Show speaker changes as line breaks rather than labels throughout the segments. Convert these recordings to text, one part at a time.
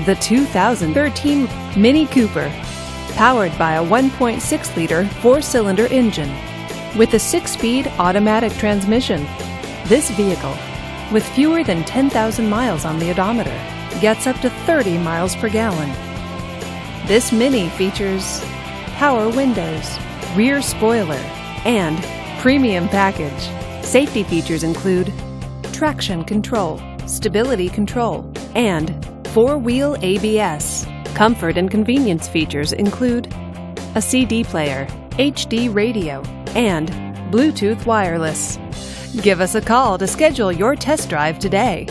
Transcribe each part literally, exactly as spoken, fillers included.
the two thousand thirteen Mini Cooper, powered by a one point six liter four-cylinder engine with a six-speed automatic transmission. This vehicle, with fewer than ten thousand miles on the odometer, gets up to thirty miles per gallon. This Mini features power windows, rear spoiler, and premium package. Safety features include traction control, stability control, and four-wheel A B S. Comfort and convenience features include a C D player, H D radio, and Bluetooth wireless. Give us a call to schedule your test drive today.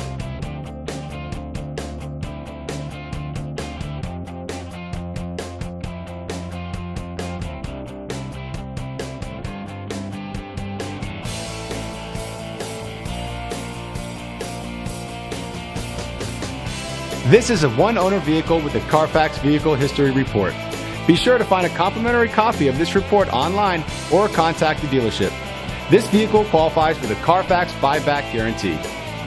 This is a one-owner vehicle with a Carfax Vehicle History Report. Be sure to find a complimentary copy of this report online or contact the dealership. This vehicle qualifies for the Carfax Buyback Guarantee.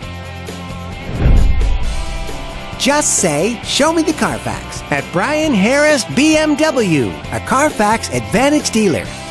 Just say, "Show me the Carfax" at Brian Harris B M W, a Carfax Advantage dealer.